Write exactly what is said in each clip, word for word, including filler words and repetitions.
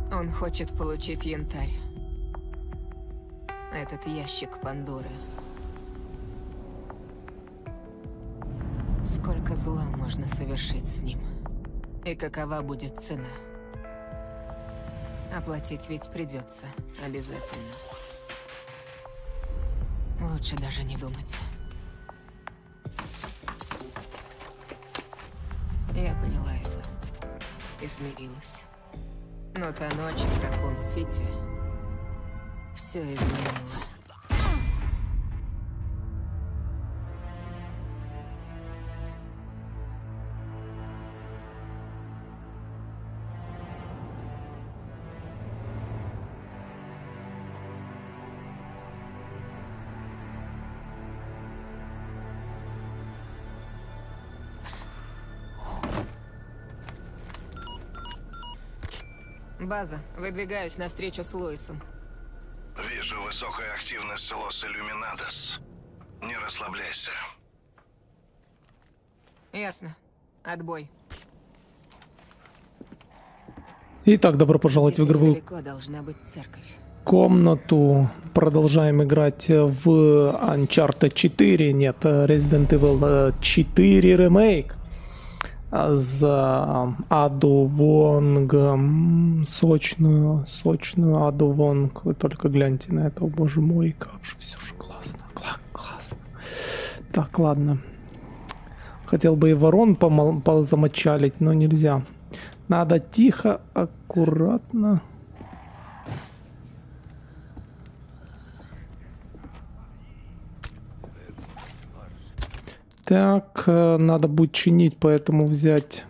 Он хочет получить янтарь. Этот ящик Пандоры. Сколько зла можно совершить с ним? И какова будет цена? Оплатить ведь придется, обязательно. Лучше даже не думать. Я поняла это. И смирилась. Но та ночь в Дракон-Сити все изменила. База, выдвигаюсь навстречу с Луисом. Вижу высокую активность Лос Иллюминадос. Не расслабляйся. Ясно. Отбой. Итак, добро пожаловать Теперь в игровую далеко должна быть церковь. комнату. Продолжаем играть в Uncharted четыре. Нет, Resident Evil четыре ремейк. За Аду Вонг. Сочную, сочную Аду Вонг. Вы только гляньте на это, о боже мой, как же все же классно, кла классно. Так, ладно. Хотел бы и ворон позамочалить, но нельзя. Надо тихо, аккуратно. Так, надо будет чинить, поэтому взять.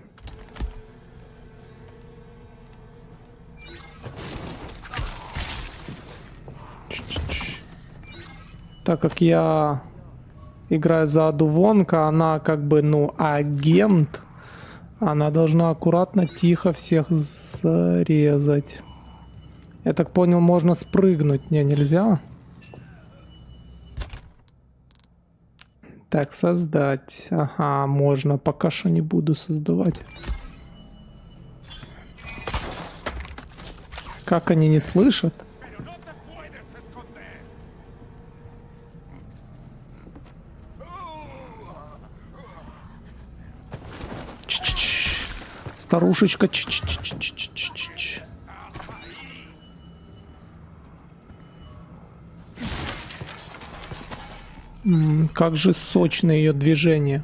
Так как я играю за Аду Вонг, она как бы, ну, агент, она должна аккуратно, тихо всех зарезать. Я так понял, можно спрыгнуть. Не, нельзя. Так, создать. Ага, можно. Пока что не буду создавать. Как они не слышат? Ч-ч-ч. Старушечка. Ч-ч-ч-ч-ч-ч-ч. Как же сочно ее движение.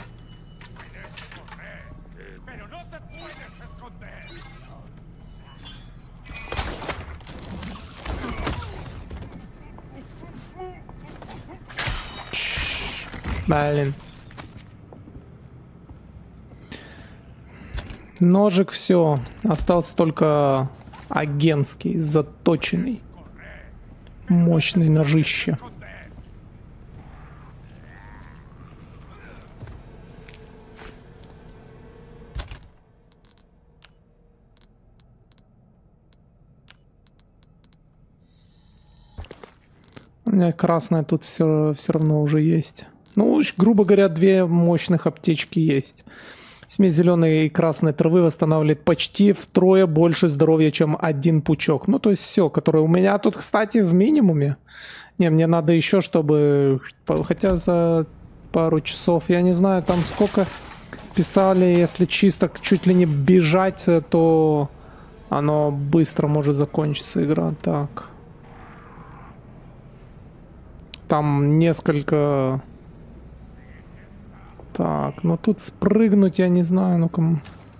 Блин. Ножик, все. Остался только агентский, заточенный. Мощный ножище. У меня красная тут все, все равно уже есть. Ну, грубо говоря, две мощных аптечки есть. Смесь зеленой и красной травы восстанавливает почти втрое больше здоровья, чем один пучок. Ну, то есть все, которое у меня тут, кстати, в минимуме. Не, мне надо еще, чтобы... Хотя за пару часов, я не знаю, там сколько писали, если чисто чуть ли не бежать, то оно быстро может закончиться, игра. Так... Там несколько... Так, ну тут спрыгнуть я не знаю, ну-ка...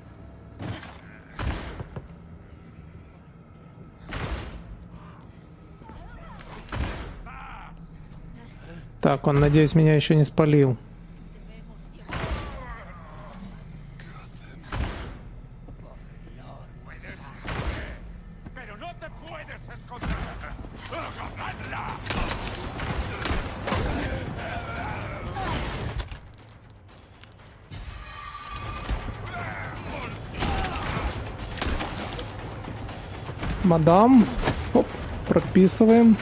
Так, он, надеюсь, меня еще не спалил. Мадам. Оп, прописываем.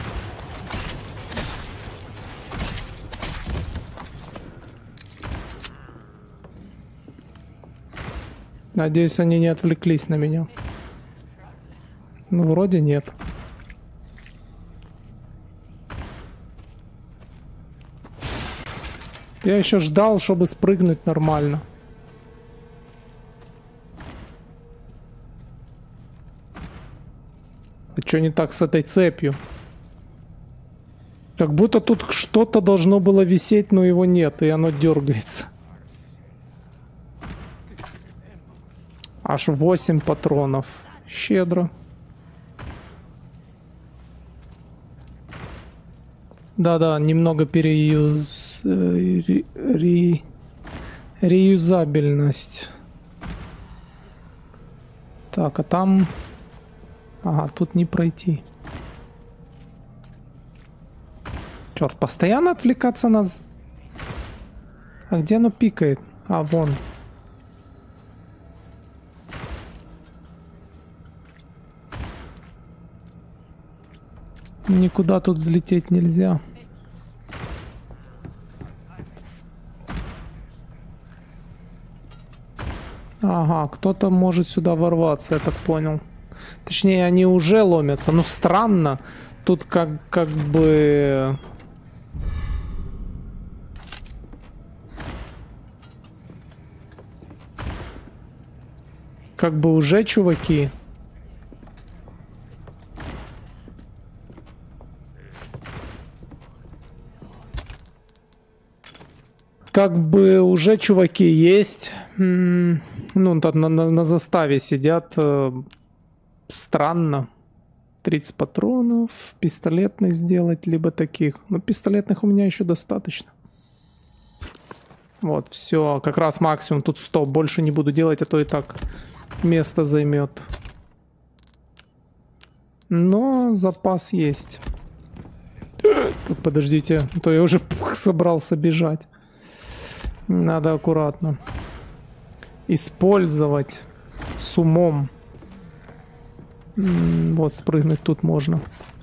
Надеюсь, они не отвлеклись на меня. Ну, вроде нет. Я еще ждал, чтобы спрыгнуть нормально. А что не так с этой цепью? Как будто тут что-то должно было висеть, но его нет, и оно дергается. Аж восемь патронов. Щедро. Да-да, немного переюз... Ре... Ре... реюзабельность. Так, а там... Ага, тут не пройти. Черт, постоянно отвлекаться на... А где оно пикает? А, вон. Никуда тут взлететь нельзя. Ага, кто-то может сюда ворваться, я так понял. Точнее, они уже ломятся. Ну, странно. Тут как, как бы... Как бы уже чуваки. Как бы уже чуваки есть. Ну, на, на, на заставе сидят. Странно. тридцать патронов. Пистолетных сделать, либо таких. Но пистолетных у меня еще достаточно. Вот, все. Как раз максимум. Тут сто. Больше не буду делать, а то и так место займет. Но запас есть. Так, подождите. А то я уже собрался бежать. Надо аккуратно. Использовать с умом. Вот, спрыгнуть тут можно.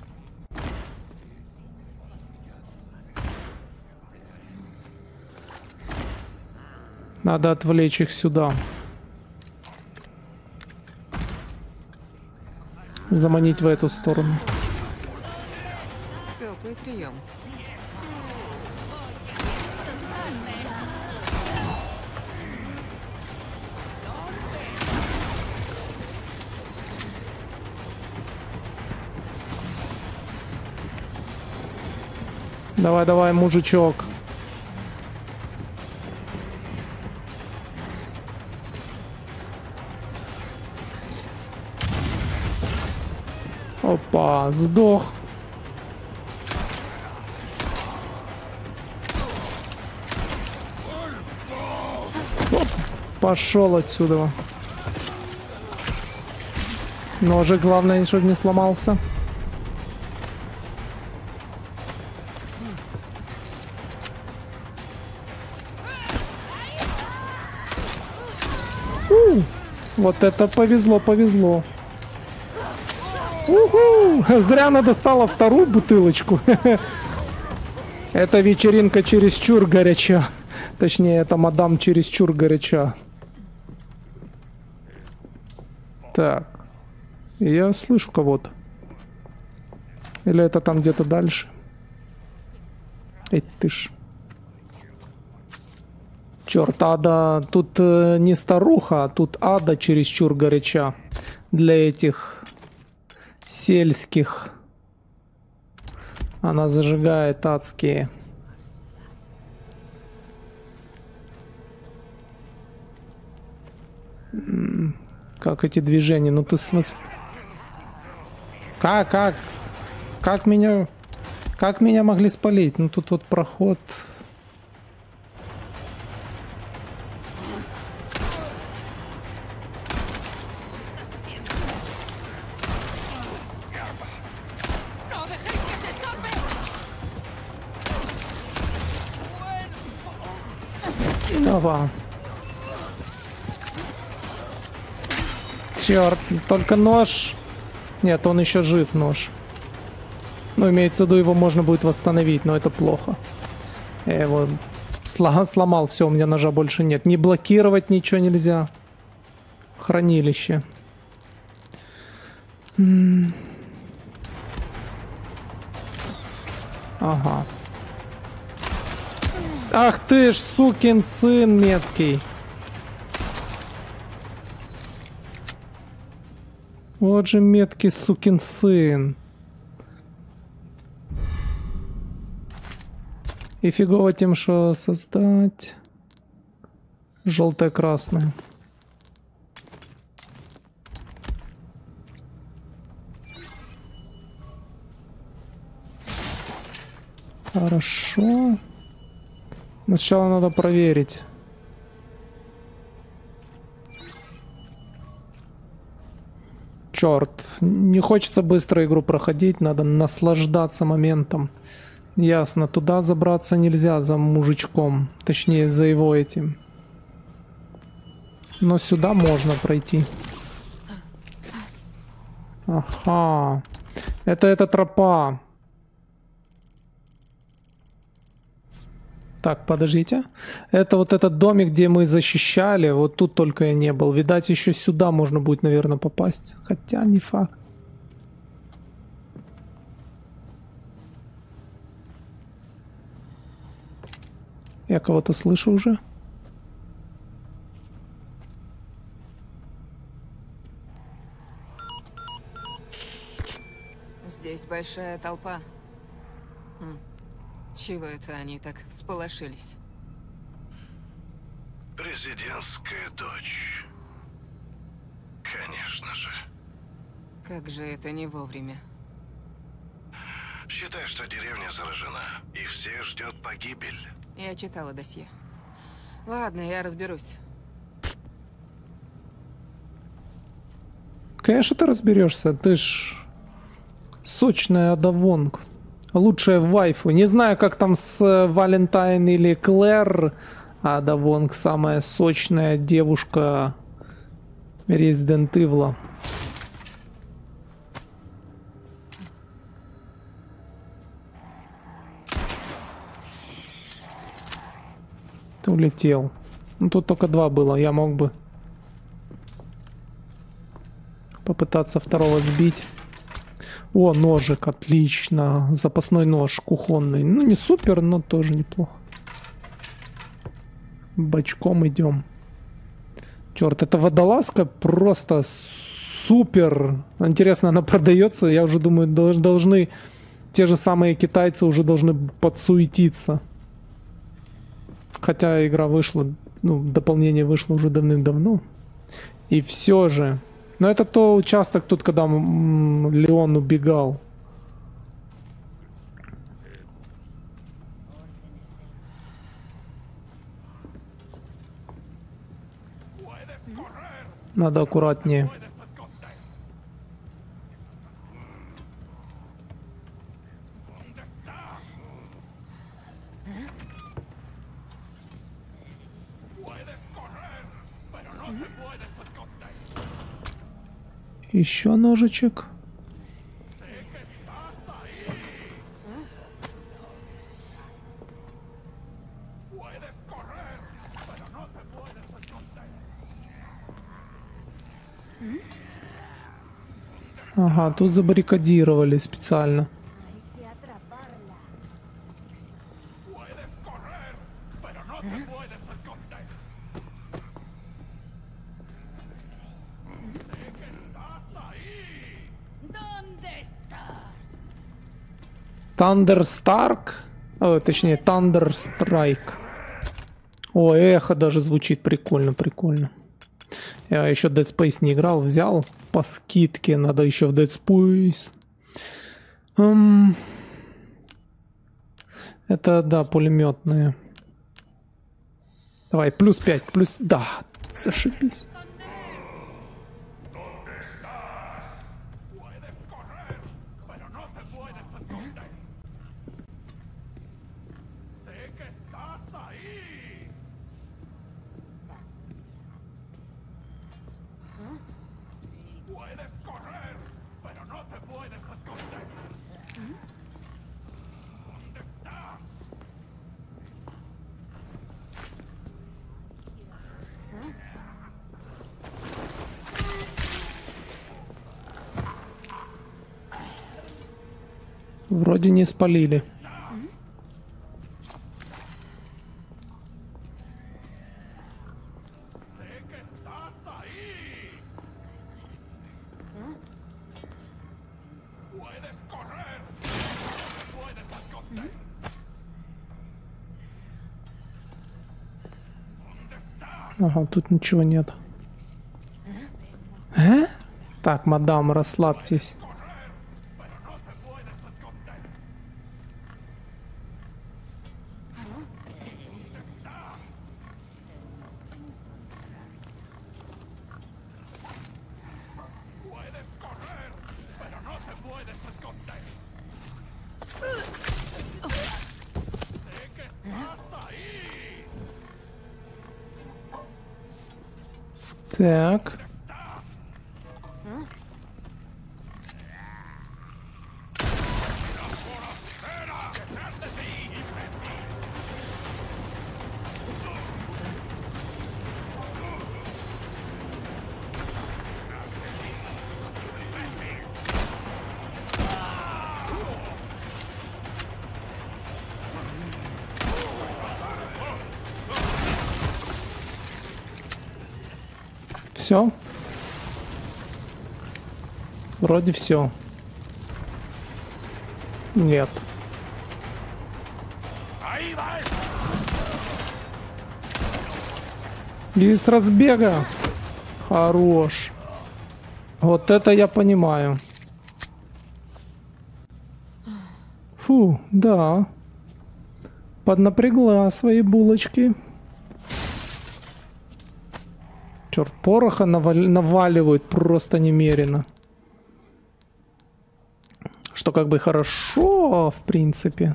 Надо отвлечь их сюда. Заманить в эту сторону. Теплый прием. Давай, давай, мужичок. Опа, сдох. Оп, пошел отсюда. Ножик, главное, чтобы не сломался. У, вот это повезло, повезло. Уху! Зря она достала вторую бутылочку. Эта вечеринка чересчур горяча. Точнее, это мадам чересчур горяча. Так. Я слышу кого-то. Или это там где-то дальше? Эй, ты ж. Черт, ада. Тут э, не старуха, а тут ада чересчур горяча. Для этих сельских. Она зажигает адские. Как эти движения? Ну ты смысл... Как, как? Как меня... Как меня могли спалить? Ну тут вот проход... Давай. Черт, только нож. Нет, он еще жив, нож. Ну, имеется в виду, его можно будет восстановить, но это плохо. Я его сломал, все, у меня ножа больше нет. Не блокировать ничего нельзя. Хранилище. М. Ага. Ах ты ж, сукин сын меткий. Вот же меткий сукин сын. И фигово тем, что создать желтое-красное. Хорошо. Но сначала надо проверить. Черт, не хочется быстро игру проходить, надо наслаждаться моментом. Ясно, туда забраться нельзя за мужичком, точнее за его этим. Но сюда можно пройти. Ага, это эта тропа. Так, подождите. Это вот этот домик, где мы защищали. Вот тут только я не был. Видать, еще сюда можно будет, наверное, попасть. Хотя не факт. Я кого-то слышу уже. Здесь большая толпа. Хм. Чего это они так всполошились? Президентская дочь. Конечно же. Как же это не вовремя. Считай, что деревня заражена, и всех ждет погибель. Я читала досье. Ладно, я разберусь. Конечно, ты разберешься. Ты ж сочная Ада Вонг. Лучшая вайфу. Не знаю, как там с Валентайн или Клэр. Ада Вонг самая сочная девушка Resident Evil. Ты улетел. Ну тут только два было. Я мог бы попытаться второго сбить. О, ножик, отлично. Запасной нож кухонный. Ну, не супер, но тоже неплохо. Бочком идем. Черт, эта водолазка просто супер. Интересно, она продается. Я уже думаю, должны те же самые китайцы уже должны подсуетиться. Хотя игра вышла, ну, дополнение вышло уже давным-давно. И все же. Но это то участок тут, когда м, Леон убегал. Надо аккуратнее. Еще ножичек. Ага, тут забаррикадировали специально. Тандерстарк? О, точнее, Тандерстрайк. О, эхо даже звучит прикольно, прикольно. Я еще Dead Space не играл, взял по скидке, надо еще в Dead Space. Эм... Это, да, пулеметные. Давай, плюс пять, плюс... Да, зашибись. Вроде не спалили. Ага, тут ничего нет. Э? Так, мадам, расслабьтесь. Так. Все. Вроде все. Нет. И с разбега. Хорош. Вот это я понимаю. Фу, да. Поднапрягла свои булочки. Черт, пороха навали- наваливают просто немерено. Что как бы хорошо, в принципе.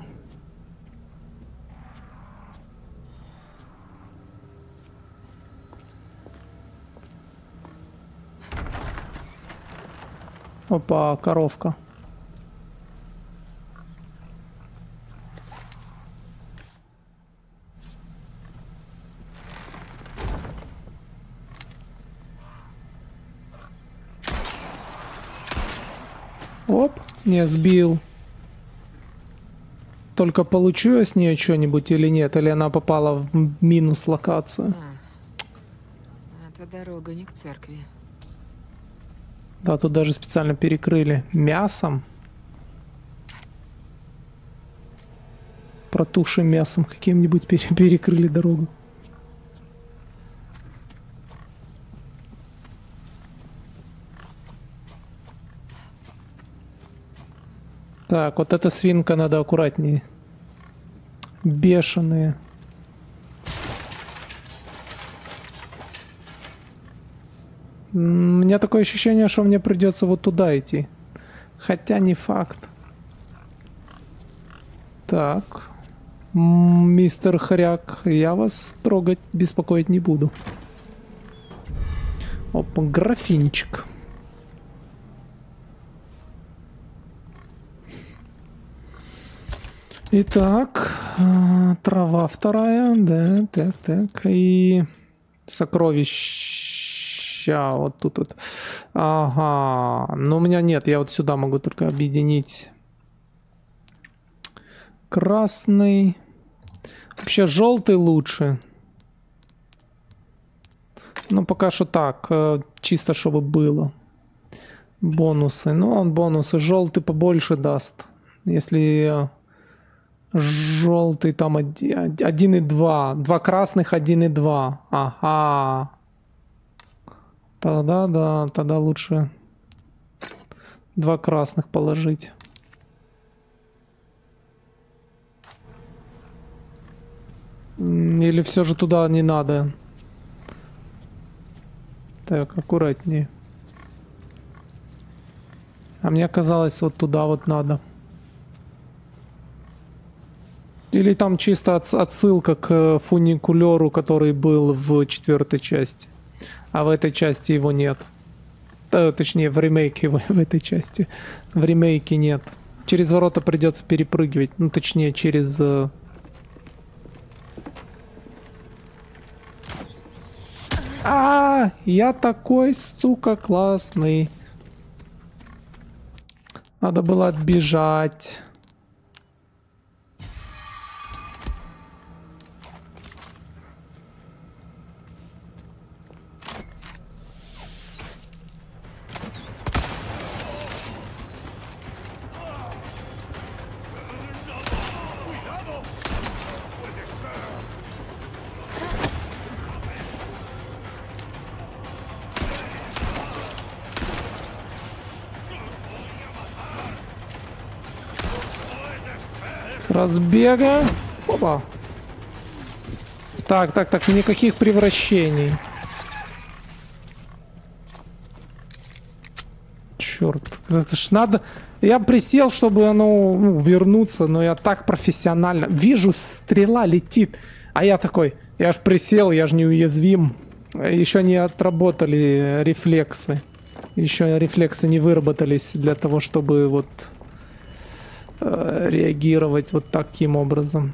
Опа, коровка. Оп, не сбил. Только получу я с нее что-нибудь или нет? Или она попала в минус локацию? А, это дорога не к церкви. Да, тут даже специально перекрыли мясом. Протухшим мясом каким-нибудь пере перекрыли дорогу. Так, вот эта свинка надо аккуратнее. Бешеные. У меня такое ощущение, что мне придется вот туда идти. Хотя не факт. Так. Мистер Хряк, я вас трогать, беспокоить не буду. Опа, графинчик. Итак, трава вторая, да, так, так, и сокровища вот тут вот. Ага, но у меня нет, я вот сюда могу только объединить красный. Вообще желтый лучше. Ну, пока что так, чисто чтобы было. Бонусы, ну, он бонусы, желтый побольше даст, если... Желтый там один и два. Два красных, один и два. Ага. Тогда, да, тогда лучше два красных положить. Или все же туда не надо? Так, аккуратнее. А мне казалось, вот туда вот надо. Или там чисто отсылка к фуникулеру, который был в четвертой части. А в этой части его нет. Э, точнее, в ремейке в, в этой части. В ремейке нет. Через ворота придется перепрыгивать. Ну, точнее, через... Э... А, я такой, сука, классный. Надо было отбежать. С разбега. Опа. Так, так, так, никаких превращений. Черт, это ж надо... Я присел, чтобы оно ну, вернуться, но я так профессионально... Вижу, стрела летит. А я такой, я ж присел, я ж неуязвим. Еще не отработали рефлексы. Еще рефлексы не выработались для того, чтобы вот э, реагировать вот таким образом.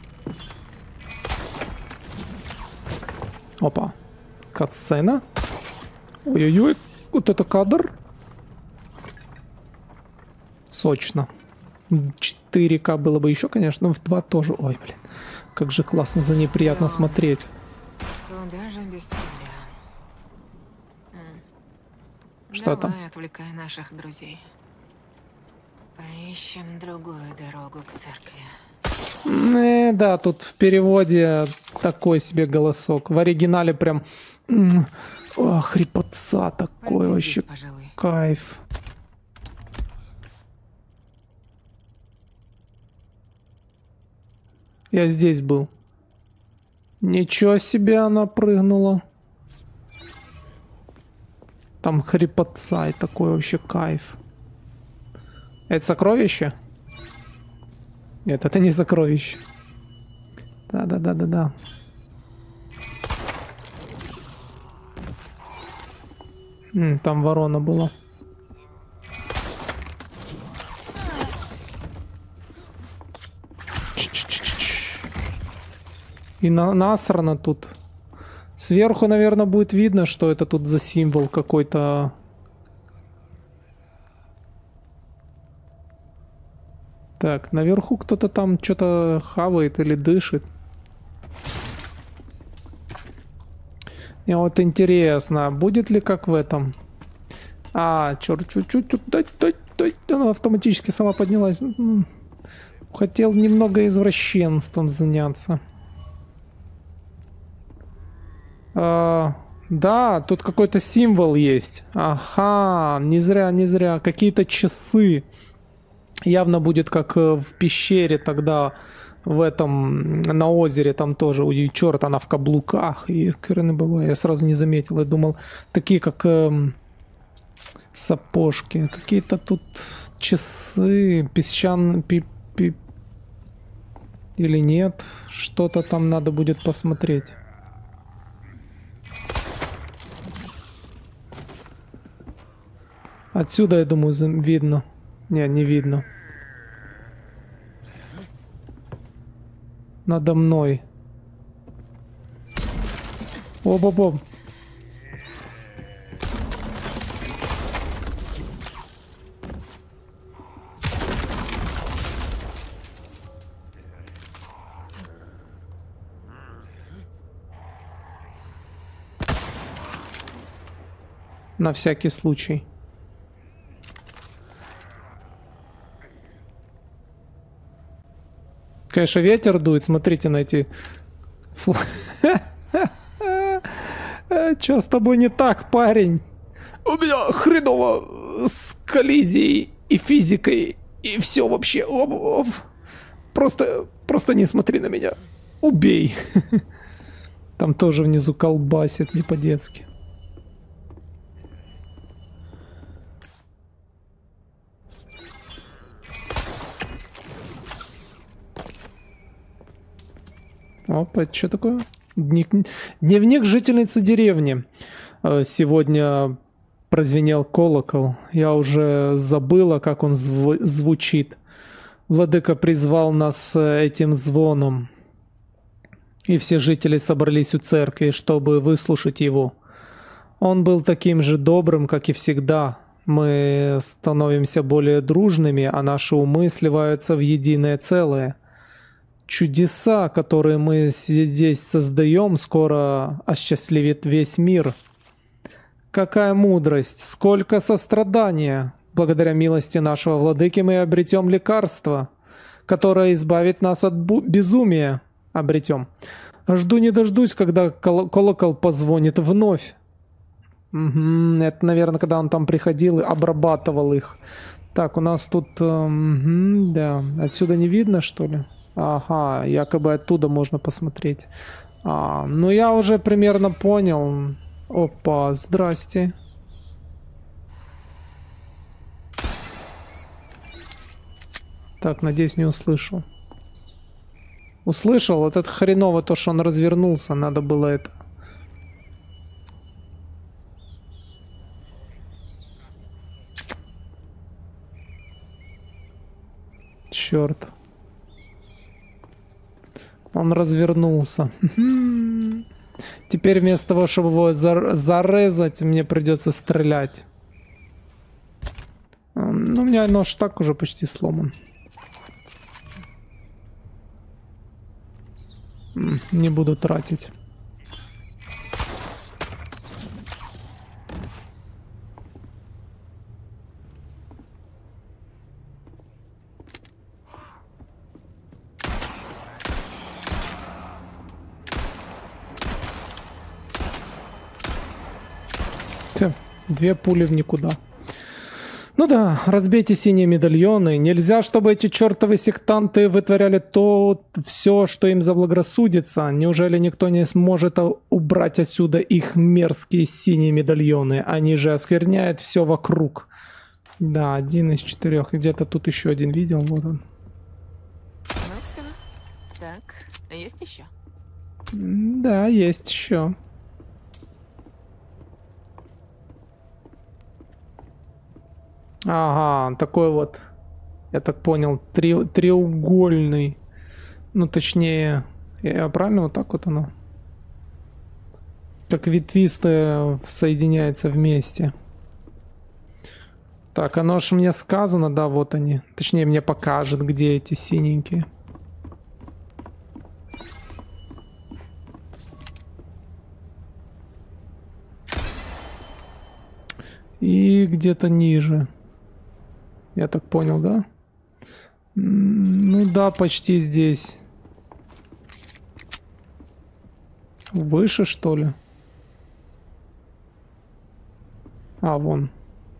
Опа. Катсцена. Ой-ой-ой. Вот это кадр. Сочно. четыре ка было бы еще, конечно. Но в два тоже. Ой, блин. Как же классно за ней приятно О, смотреть. Куда же без тебя? Что Давай, там? отвлекай наших друзей. Поищем другую дорогу к церкви. Э, да, тут в переводе такой себе голосок. В оригинале прям... м, О, хрипотца такой Пойду вообще. здесь, пожалуй. Кайф. Я здесь был. Ничего себе она прыгнула. Там хрипотца и такой вообще кайф. Это сокровище? Нет, это не сокровище. Да-да-да-да-да. М, там ворона была. И на насрано тут. Сверху, наверное, будет видно, что это тут за символ какой-то. Так, наверху кто-то там что-то хавает или дышит. Мне вот интересно, будет ли как в этом? А, черт, чуть-чуть, дай, дай, дай, она автоматически сама поднялась. Хотел немного извращенством заняться. А, да, тут какой-то символ есть. Ага, не зря, не зря. Какие-то часы. Явно будет как в пещере тогда, в этом, на озере, там тоже. Ой, черт, она в каблуках. И хрен бывает, я сразу не заметил. Я думал, такие как эм, сапожки. Какие-то тут часы, песчан... Пи, пи, или нет. Что-то там надо будет посмотреть. Отсюда, я думаю, видно. Не, не видно. Надо мной. Оп-оп-оп. На всякий случай. Конечно, ветер дует. Смотрите на эти... Чё с тобой не так, парень? У меня хреново с коллизией и физикой. И все вообще. Оп, оп. Просто, просто не смотри на меня. Убей. Там тоже внизу колбасит не по-детски. Опа, это что такое? Дневник, дневник жительницы деревни. Сегодня прозвенел колокол. Я уже забыла, как он зв звучит. Владыка призвал нас этим звоном. И все жители собрались у церкви, чтобы выслушать его. Он был таким же добрым, как и всегда. Мы становимся более дружными, а наши умы сливаются в единое целое. Чудеса, которые мы здесь создаем, скоро осчастливит весь мир. Какая мудрость, сколько сострадания! Благодаря милости нашего владыки мы обретем лекарство, которое избавит нас от безумия. Обретем. Жду не дождусь, когда кол колокол позвонит вновь. Угу, это, наверное, когда он там приходил и обрабатывал их. Так, у нас тут... эм, да, отсюда не видно, что ли? Ага, якобы оттуда можно посмотреть. А, ну я уже примерно понял. Опа, здрасте. Так, надеюсь, не услышал. Услышал? Вот это хреново, то, что он развернулся. Надо было это... Черт. Он развернулся. Теперь вместо того, чтобы его зар зарезать, мне придется стрелять. Ну, у меня нож так уже почти сломан. Не буду тратить. Все, две пули в никуда. Ну да, разбейте синие медальоны. Нельзя, чтобы эти чертовы сектанты вытворяли то все, что им заблагорассудится. Неужели никто не сможет убрать отсюда их мерзкие синие медальоны? Они же оскверняют все вокруг. Да, один из четырех. Где-то тут еще один видел. Вот он. Ну все. Так, есть еще? Да, есть еще. Ага, такой вот, я так понял, три, треугольный. Ну, точнее, я правильно вот так вот оно? Как ветвистое соединяется вместе. Так, оно ж мне сказано, да, вот они. Точнее, мне покажет, где эти синенькие. И где-то ниже. Я так понял, да? Ну да, почти здесь. Выше, что ли? А, вон.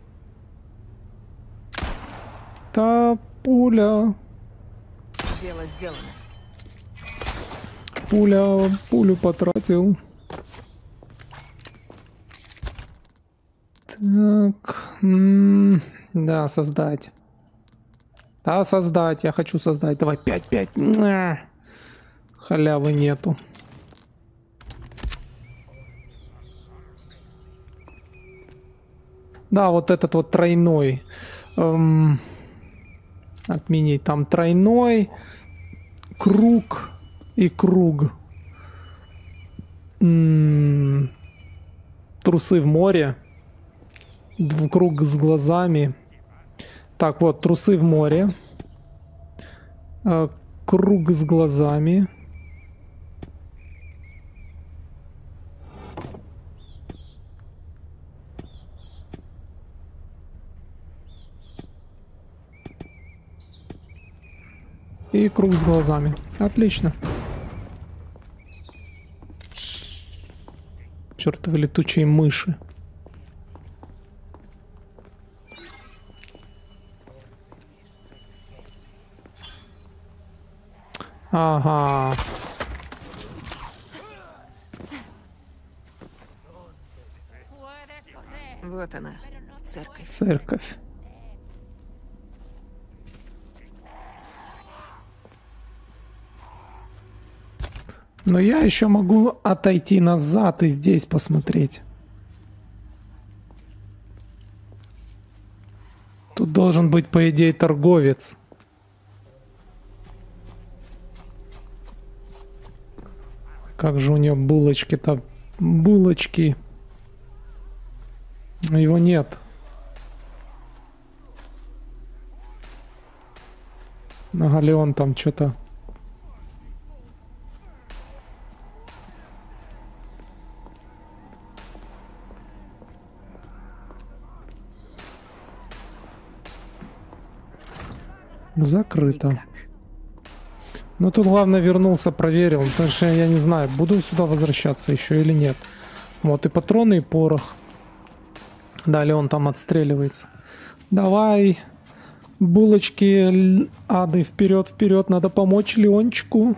Та пуля. Дело сделано. Пуля, пулю потратил. Так. М-м, да, создать. Да, создать. Я хочу создать. Давай, пять, пять. Халявы нету. Да, вот этот вот тройной. Эм, отменить. Там тройной, круг и круг. М-м, трусы в море. Круг с глазами. Так, вот, трусы в море. Э, круг с глазами. И круг с глазами. Отлично. Чёртовы летучие мыши. Ага. Вот она, церковь. Церковь. Но я еще могу отойти назад и здесь посмотреть. Тут должен быть, по идее, торговец. Как же у нее булочки-то? Булочки. Его нет. Ага, Леон там что-то... Закрыто. Никак. Ну тут главное вернулся, проверил. Потому что я не знаю, буду сюда возвращаться еще или нет. Вот и патроны, и порох. Далее он там отстреливается. Давай. Булочки ады, вперед, вперед, надо помочь Леончику.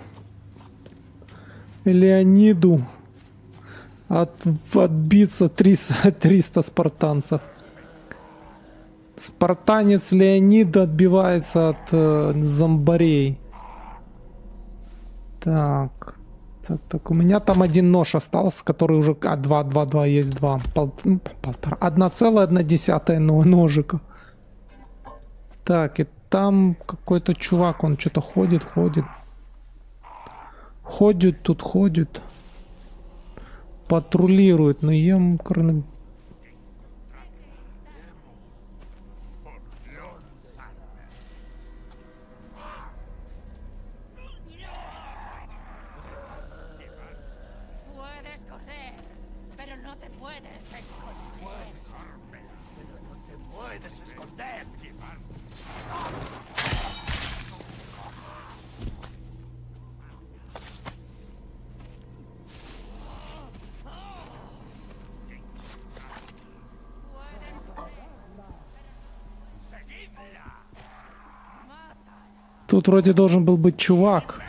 Леониду. От, отбиться триста, триста спартанцев. Спартанец Леонид отбивается от э, зомбарей. Так. так. Так, у меня там один нож остался, который уже... А, два, два, два, есть два. Пол, ну, полтора. Одна целая, одна десятая ножика. Так, и там какой-то чувак, он что-то ходит, ходит. Ходит тут, ходит. Патрулирует, но ем... Тут вроде должен был быть чувак.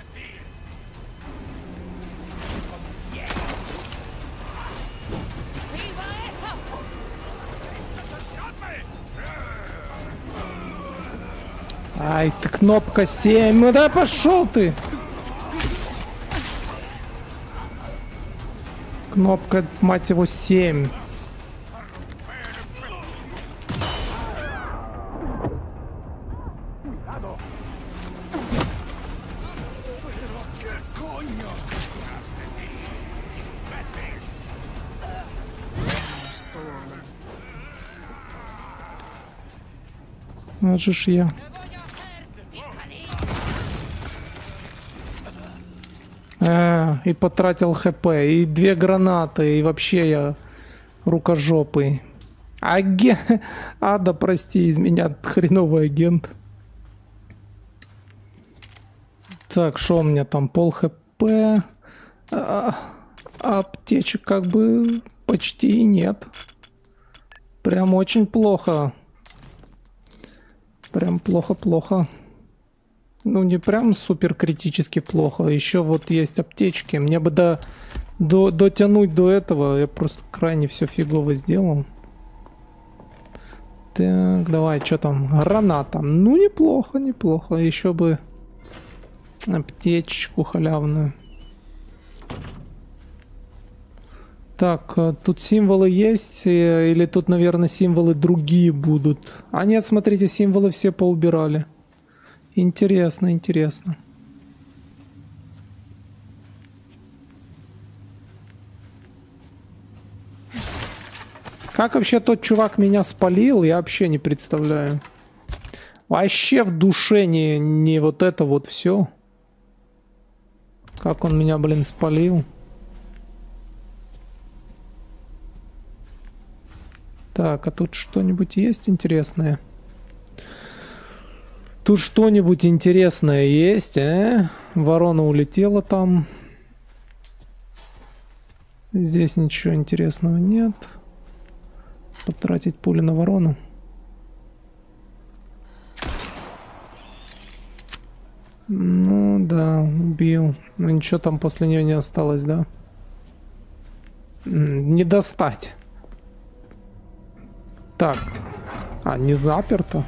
Ай, ты кнопка семь. Ну да пошел ты. Кнопка, мать его, семь. Вот же ж я. А, и потратил хп, и две гранаты, и вообще я рукожопый. Аген... Ада, прости, из меня хреновый агент. Так, что у меня там? Пол хп. А, аптечек как бы почти и нет. Прям очень плохо. Прям плохо-плохо. Ну, не прям супер критически плохо. Еще вот есть аптечки. Мне бы до, до, дотянуть до этого. Я просто крайне все фигово сделал. Так, давай, что там? Граната. Ну, неплохо, неплохо. Еще бы аптечку халявную. Так, тут символы есть, или тут, наверное, символы другие будут? А нет, смотрите, символы все поубирали. Интересно, интересно. Как вообще тот чувак меня спалил, я вообще не представляю. Вообще в душе не, не вот это вот все. Как он меня, блин, спалил. Так, а тут что-нибудь есть интересное? Тут что-нибудь интересное есть, э? Ворона улетела там. Здесь ничего интересного нет. Потратить пули на ворону. Ну да, убил. Но ничего там после нее не осталось, да? Не достать. Так. А, не заперто.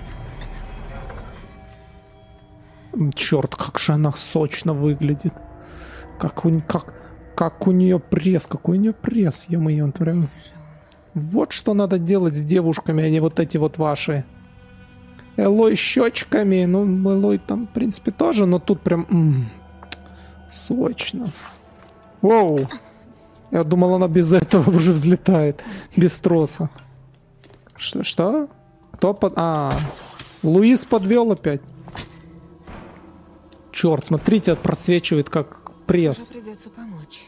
Черт, как же она сочно выглядит. Как у, как, как у нее пресс. Какой у нее пресс, ё-моё, прям... Вот что надо делать с девушками, а не вот эти вот ваши. Элой щечками. Ну, Элой там, в принципе, тоже, но тут прям... М-м, сочно. Воу. Я думал, она без этого уже взлетает. Без троса. Что? Что? Кто под... А, Луис подвел опять. Черт, смотрите, просвечивает как пресс. Придется помочь.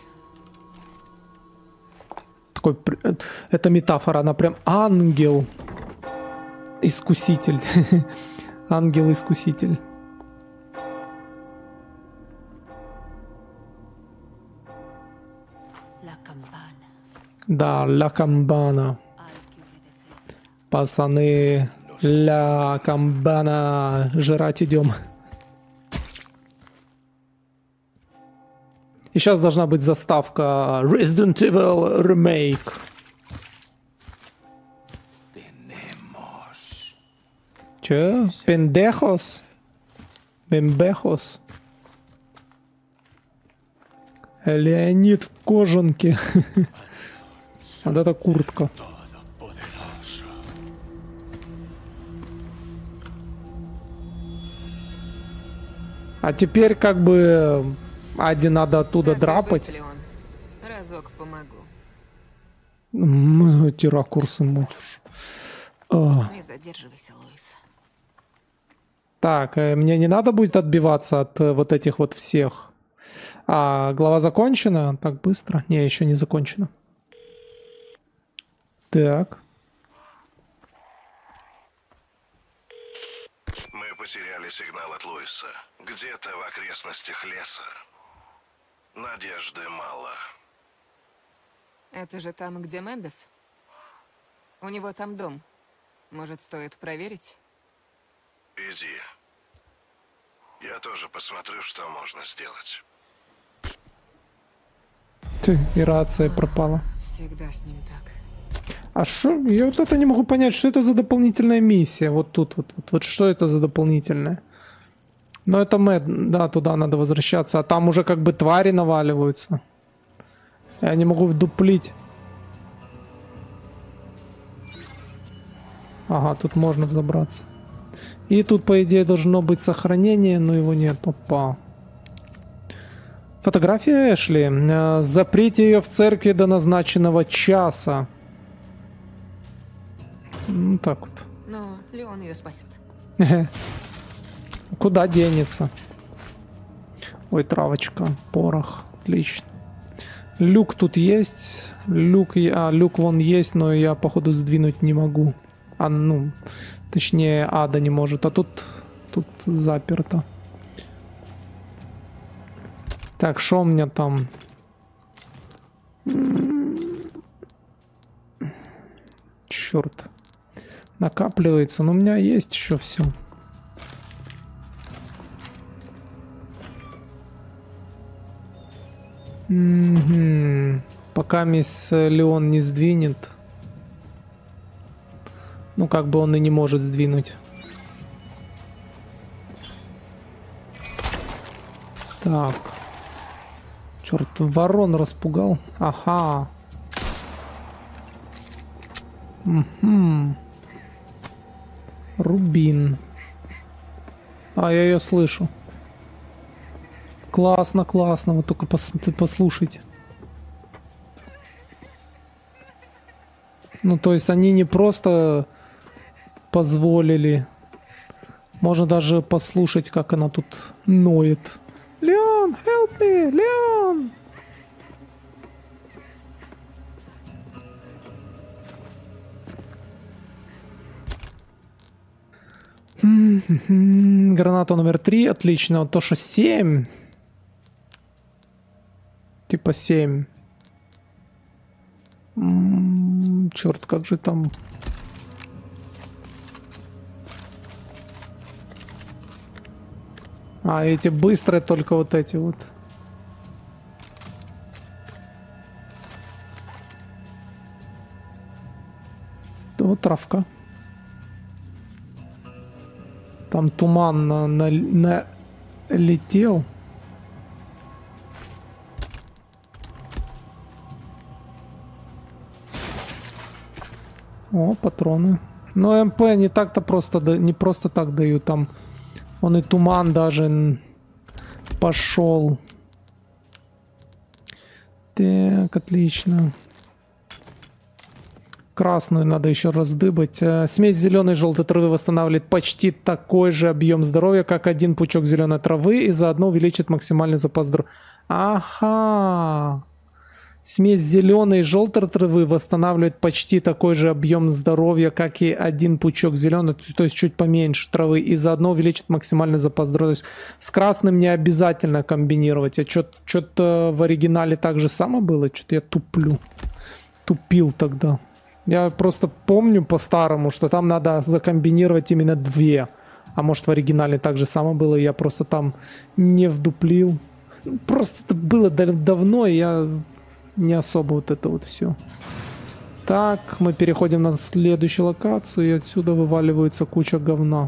Такой... Это метафора, она прям ангел. Искуситель. Ангел-искуситель. Да, ла камбана. Пацаны, Ля, камбана, жрать идем. И сейчас должна быть заставка Resident Evil Remake. Че? Пендехос? Бембехос? Леонид в кожанке. Вот это куртка. А теперь как бы Аде надо оттуда Как драпать. быть, Леон? Разок помогу. Мы эти ракурсы, мать уж. А. Не задерживайся, Луис. Так, э, мне не надо будет отбиваться от э, вот этих вот всех. А, глава закончена? Так быстро? Не, еще не закончена. Так. Мы потеряли сигнал от Луиса. Где-то в окрестностях леса. Надежды мало. Это же там, где Мендес? У него там дом. Может, стоит проверить? Иди. Я тоже посмотрю, что можно сделать. Ты, и рация пропала. Всегда с ним так. А что? Я вот это не могу понять, что это за дополнительная миссия. Вот тут вот. Вот, вот что это за дополнительная? Ну это Мэд, да, туда надо возвращаться. А там уже как бы твари наваливаются. Я не могу вдуплить. Ага, тут можно взобраться. И тут, по идее, должно быть сохранение, но его нет. Опа. Фотография Эшли. Э, Заприте ее в церкви до назначенного часа. Ну, так вот. Но Леон ее спасет. Куда денется? Ой, травочка, порох. Отлично. Люк тут есть. Люк, а, люк вон есть, но я, походу, сдвинуть не могу. А, ну, точнее, Ада не может. А тут, тут заперто. Так, что у меня там? Черт. Накапливается. Но у меня есть еще все. Угу. Пока мисс Леон не сдвинет. Ну, как бы он и не может сдвинуть. Так. Черт, ворон распугал. Ага. Угу. Рубин. А, я ее слышу. Классно, классно. Вот только пос послушайте. Ну, то есть они не просто позволили. Можно даже послушать, как она тут ноет. Леон, help me, Леон! Граната номер три. Отлично. Вот то, что семь. Типа семь. М-м, черт, как же там... А, эти быстрые только вот эти вот. Вот травка. Там туман на, на, на летел. О, патроны. Но МП не так-то просто, не просто так дают. Там он и туман даже пошел. Так, отлично. Красную надо еще раздыбать. Смесь зеленой и желтой травы восстанавливает почти такой же объем здоровья, как один пучок зеленой травы, и заодно увеличит максимальный запас здоровья. Ага. Смесь зеленой и желтой травы восстанавливает почти такой же объем здоровья, как и один пучок зеленой, то есть чуть поменьше травы, и заодно увеличит максимальный запас здоровья. То есть с красным не обязательно комбинировать. А что-то в оригинале так же само было, что-то я туплю. Тупил тогда. Я просто помню по-старому, что там надо закомбинировать именно две. А может в оригинале так же само было, и я просто там не вдуплил. Просто это было давно, и я не особо вот это вот все. Так, мы переходим на следующую локацию, и отсюда вываливается куча говна.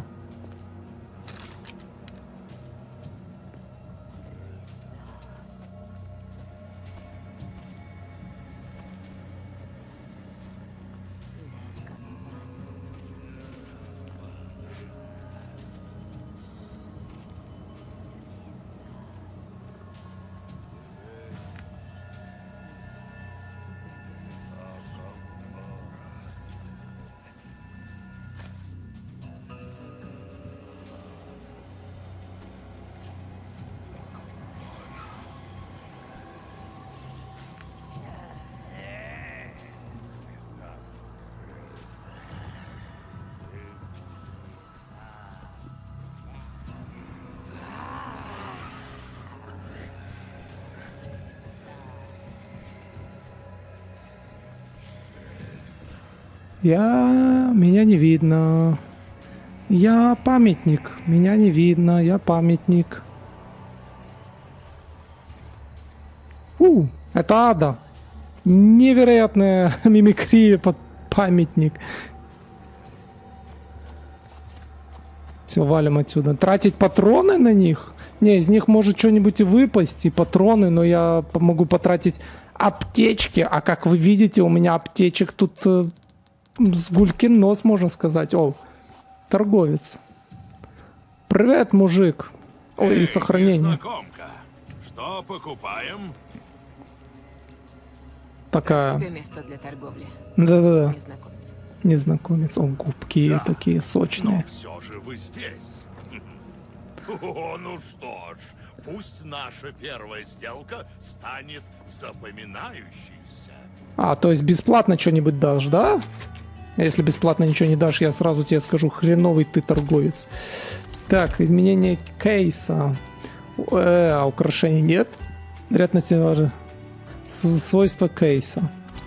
Я... Меня не видно. Я памятник. Меня не видно. Я памятник. У, это ада. Невероятная мимикрия под памятник. Все, валим отсюда. Тратить патроны на них? Не, из них может что-нибудь и выпасть, и патроны, но я могу потратить аптечки. А как вы видите, у меня аптечек тут... С гулькин нос, можно сказать. О, торговец. Привет, мужик. Ой, Эй, и сохранение. Незнакомка, что покупаем? Такая. Себе место для торговли. Да-да-да. Незнакомец. Незнакомец. О, губки Да. такие сочные. Но все же вы здесь. О, ну что ж, пусть наша первая сделка станет запоминающейся. А, то есть бесплатно что-нибудь дашь, да? А если бесплатно ничего не дашь, я сразу тебе скажу, хреновый ты торговец. Так, изменение кейса. Э, а украшений нет. Вероятность важно. Свойства кейса.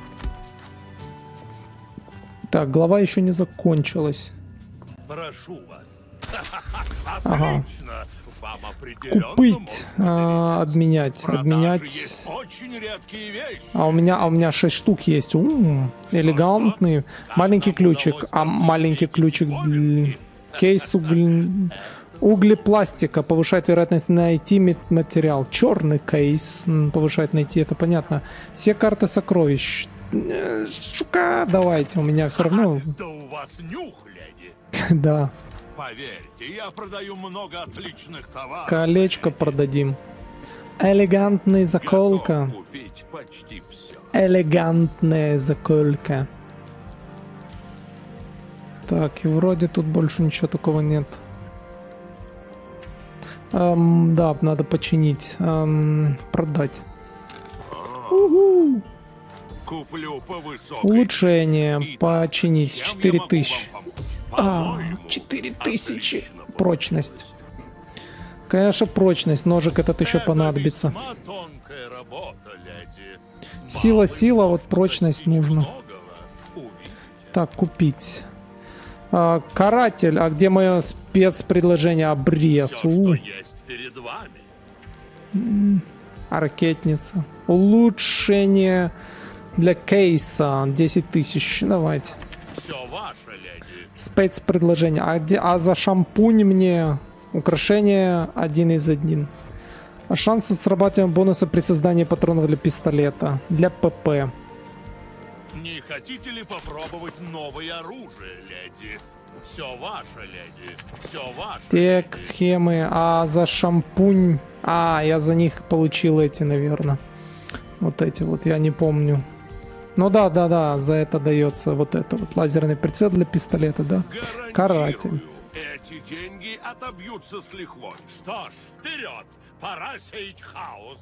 Так, глава еще не закончилась. Прошу вас. Ага. Отлично. Вам определенно Купить, можно а, доверять. обменять, В продаже обменять. есть очень редкие вещи. А у меня, а у меня шесть штук есть. У-у-у, элегантный. Как Маленький нам ключик. удалось А добыть маленький все эти ключик. диковинки? Кейс угле... углепластика повышает вероятность найти мет- материал. Черный кейс м, повышает найти, это понятно. Все карты сокровищ. Э, Сука, давайте, у меня все равно. Да у вас нюх, леди. Да, Поверьте, я продаю много отличных товаров. колечко продадим. Элегантный заколка. Готов купить почти все. Элегантная заколка. Так, и вроде тут больше ничего такого нет. Эм, да, надо починить. Эм, продать. Уху. Куплю по высокой. Улучшение. Итак, Починить. чем я четыре могу тысячи. вам помочь? А, По-моему, четыре тысячи. отлично Прочность. получилось. Конечно, прочность. Ножик этот еще Это понадобится. весьма тонкая работа, леди. Сила, Мало сила, ли вот можно прочность достичь нужно. многого. Увидите. Так, купить. А, каратель. А где мое спецпредложение? Обрез. Всё, У. что есть перед вами. Ракетница. Улучшение для кейса. десять тысяч. Давайте. Все ваше, леди. Спецпредложение. А, где, а за шампунь мне украшение один из один. А шансы срабатывания бонуса при создании патронов для пистолета. Для ПП. Не хотите ли попробовать новое оружие, леди? Все ваше, леди. Все ваше. Тек, леди. схемы. А за шампунь... А, я за них получил эти, наверное. Вот эти вот, я не помню. Ну да, да, да, за это дается вот это вот. Лазерный прицел для пистолета, да. Гарантирую, Каратель. эти деньги отобьются с лихвой. Что ж, вперед! Пора сеять хаос.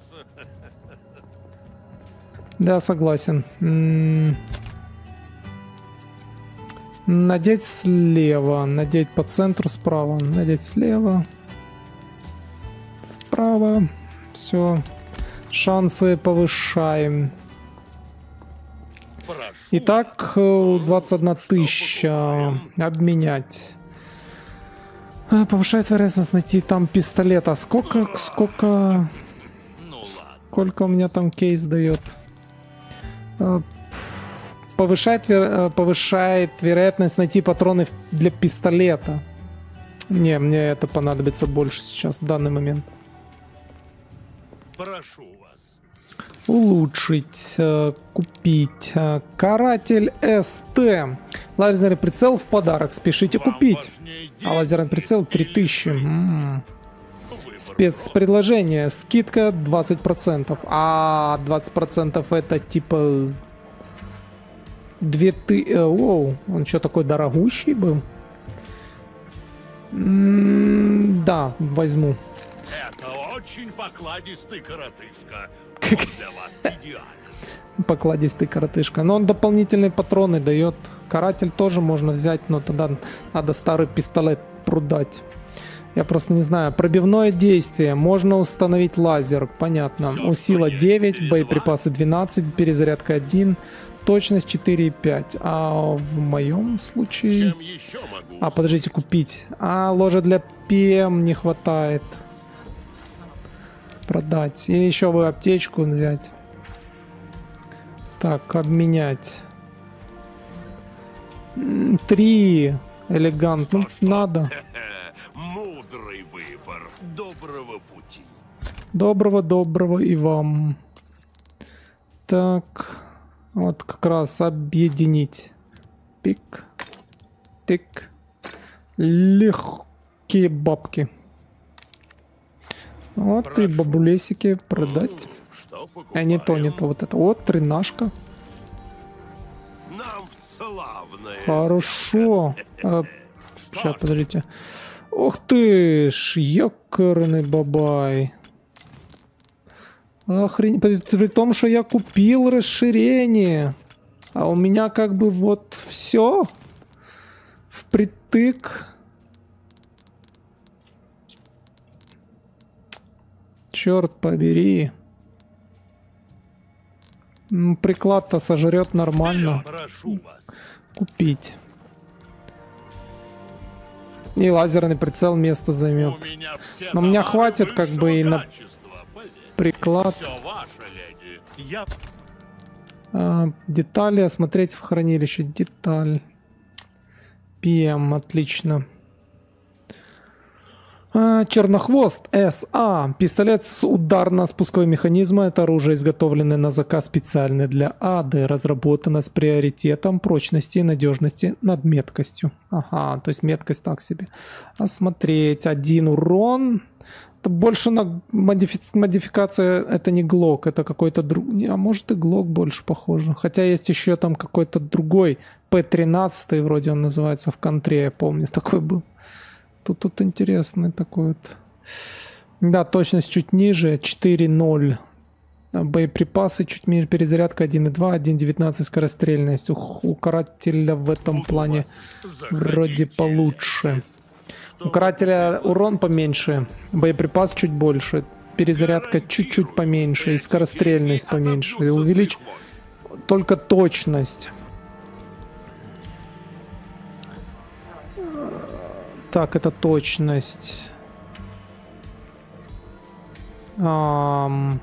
Да, согласен. М. Надеть слева. Надеть по центру справа. Надеть слева. Справа. Все. Шансы повышаем. Прошу Итак, э, двадцать одна тысяча. Обменять. А, повышает вероятность найти там пистолет. А сколько, сколько... Ну ладно. Сколько у меня там кейс дает? А, повышает, вер... повышает вероятность найти патроны для пистолета. Не, мне это понадобится больше сейчас, в данный момент. Прошу вас. Улучшить, э, купить. Э, каратель СТ. Лазерный прицел в подарок. Спешите Вам купить. важнее А лазерный деньги прицел три или тысячи. жизнь? М-м. Выбор Спецпредложение. Скидка двадцать процентов. А двадцать процентов это типа... Две ты... э, Оу, он что, такой дорогущий был? М, Да, возьму. Это очень покладистый коротышка. Он для вас идеален. Покладистый коротышка. Но он дополнительные патроны дает. Каратель тоже можно взять, но тогда надо старый пистолет продать. Я просто не знаю. Пробивное действие. Можно установить лазер. Понятно. Всё, У сила что есть, девять, перед боеприпасы двенадцать, перезарядка один, точность четыре и пять. А в моем случае... Чем еще могу? А, подождите, купить. А, ложа для ПМ не хватает. Продать. И еще бы аптечку взять. Так, обменять. М, Три. Элегант. Ну, Что-что? надо. Мудрый выбор. Доброго пути. Доброго-доброго и вам. Так. Вот как раз объединить. Пик. Тик. Легкие бабки. Вот и Прошу. бабулесики продать. Что А не то, не покупаем? то. Вот это. Вот тринашка. Нам в славное. Хорошо. А, Что сейчас, ж, подождите. Ух ты ж, ёкарный бабай. Охренеть. При, при том, что я купил расширение. А у меня как бы вот все впритык. Черт побери. М, Приклад-то сожрет нормально. прошу вас. Купить. И лазерный прицел место займет. У меня все Но меня товары хватит как бы и высшего на качества, поверь. приклад. Все ваше, леди. Я А, детали осмотреть в хранилище. Деталь. пи эм, отлично. А, Чернохвост СА. Пистолет с ударно-спусковым механизмом. Это оружие, изготовленное на заказ специально для ады. Разработано с приоритетом прочности и надежности над меткостью. Ага, то есть меткость так себе. Осмотреть. Один урон. Это больше на модифи... модификация. Это не глок, это какой-то другой. А может и глок больше похоже. Хотя есть еще там какой-то другой. пэ тринадцать вроде он называется в контре, я помню. Такой был. Тут, тут интересный такой вот. Да, точность чуть ниже. четыре ноль. Боеприпасы чуть ниже. Перезарядка один и два. один девятнадцать скорострельность. У, у карателя в этом буду плане вас вроде заходите. получше. Что У карателя урон поменьше. Боеприпас чуть больше. Перезарядка чуть-чуть поменьше. И скорострельность поменьше. И увеличь только точность. Так, это точность. Ам.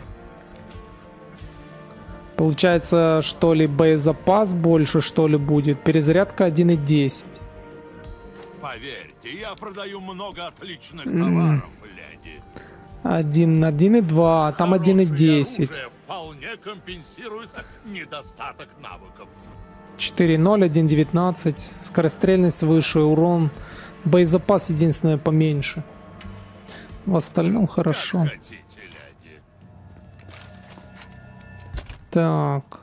Получается, что ли, боезапас больше, что ли, будет. Перезарядка один и десять. Поверьте, я продаю много отличных товаров, леди. один, один и два, а там один и Хорошее десять. оружие вполне компенсирует недостаток навыков. четыре ноль, один девятнадцать. Скорострельность выше, урон. Боезапас единственное поменьше. В остальном хорошо. Как хотите, леди. Так.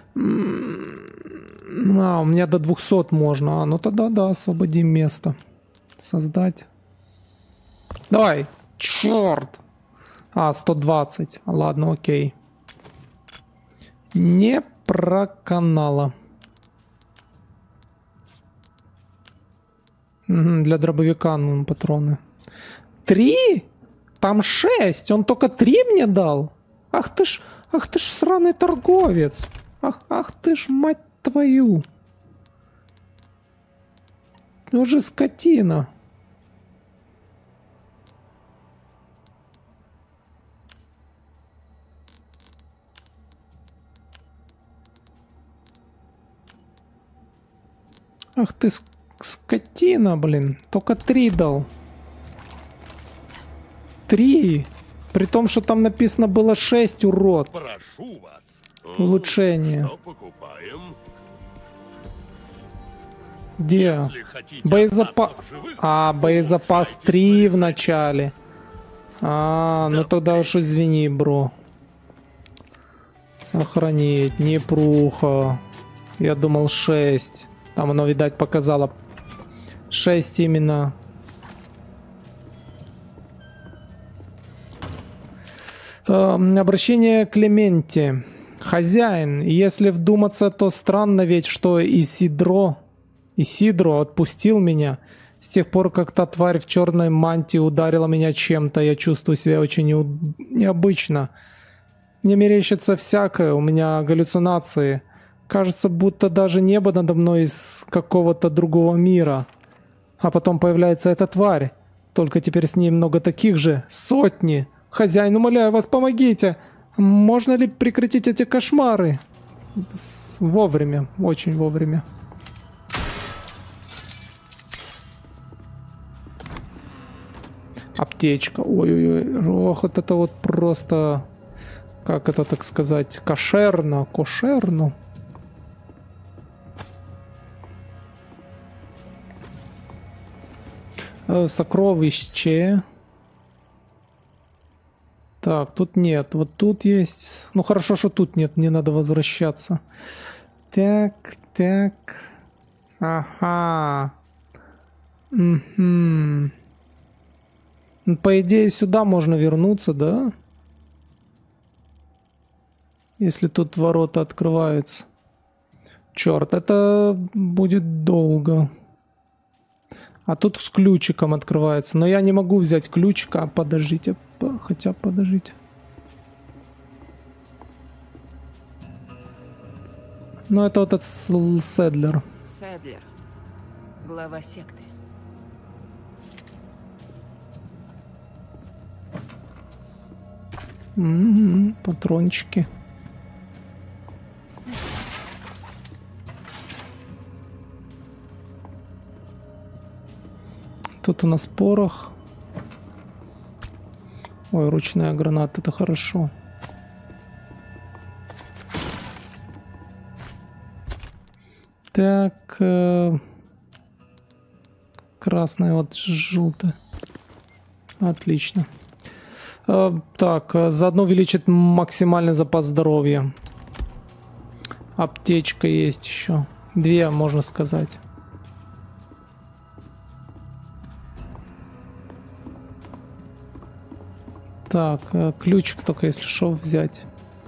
М, А, у меня до двухсот можно. А, ну тогда да, освободим место. Создать. Давай. Черт. А, сто двадцать. Ладно, окей. Не проканала. Мгм, для дробовика ну, патроны. Три? Там шесть. Он только три мне дал. Ах ты ж, ах ты ж сраный торговец. Ах, ах ты ж, мать твою. Ну же скотина. Ах ты ск скотина, блин. Только три дал. Три. При том, что там написано было шесть, урод. Прошу вас. Улучшение. Что покупаем? Где? Если хотите Боезапас. остаться в живых, А, боезапас улучшайте три в снаряжение. начале. А, ну До тогда уж встречи. извини, бро. Сохранить. Непруха. Я думал шесть. Там оно, видать, показало шесть именно. Эм, обращение к Клементе. Хозяин, если вдуматься, то странно ведь, что Исидро, Исидро отпустил меня. С тех пор, как та тварь в черной мантии ударила меня чем-то, я чувствую себя очень неу- необычно. Мне мерещится всякое, у меня галлюцинации. Кажется, будто даже небо надо мной из какого-то другого мира. А потом появляется эта тварь. Только теперь с ней много таких же. Сотни. Хозяин, умоляю вас, помогите. Можно ли прекратить эти кошмары? С- Вовремя. Очень вовремя. Аптечка. Ой-ой-ой. Ох, вот это вот просто... Как это так сказать? Кошерно. Кошерно. Э, Сокровище. Так, тут нет. Вот тут есть. Ну хорошо, что тут нет. Не надо возвращаться. Так, так. Ага. Угу. По идее, сюда можно вернуться, да? Если тут ворота открываются. Черт, это будет долго. А тут с ключиком открывается. Но я не могу взять ключика. Подождите. по- Хотя, подождите. Ну, это вот этот Сл- Седлер. Седлер. Глава секты. М, патрончики. Тут у нас порох. Ой, ручная граната, это хорошо. Так. э, Красная, вот желтая. Отлично. Э, Так, э, заодно увеличит максимальный запас здоровья. Аптечка есть еще. Две, можно сказать. Так, э, ключик только если что взять.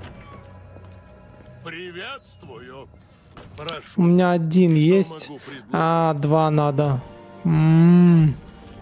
Приветствую. У Прошу. меня один Что есть. могу предложить? А, два надо. М.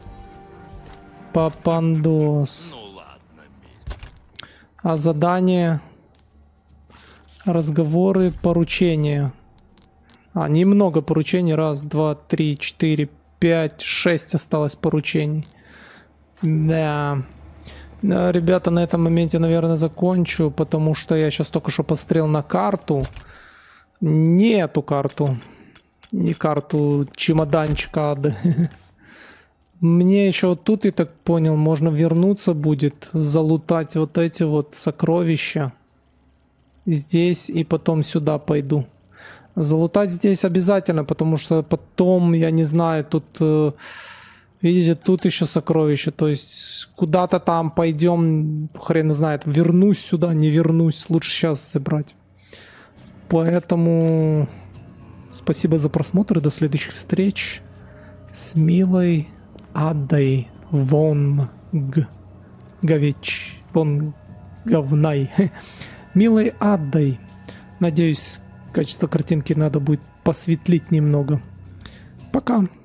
Папандос. Ну ладно, мисс. А задание? Разговоры, поручения. А, немного поручений. Раз, два, три, четыре, пять, шесть осталось поручений. Да. Да, ребята, на этом моменте, наверное, закончу, потому что я сейчас только что посмотрел на карту. Не эту карту. Не карту чемоданчика ады. Мне еще вот тут, я так понял, можно вернуться будет, залутать вот эти вот сокровища. Здесь и потом сюда пойду. Залутать здесь обязательно, потому что потом, я не знаю, тут... э, Видите, тут еще сокровища. То есть куда-то там пойдем, хрен знает, вернусь сюда, не вернусь. Лучше сейчас забрать. Поэтому спасибо за просмотр и до следующих встреч с милой Адой Вон Г. Говеч. Вон Говнай. Милой Адой. Надеюсь, качество картинки надо будет посветлить немного. Пока.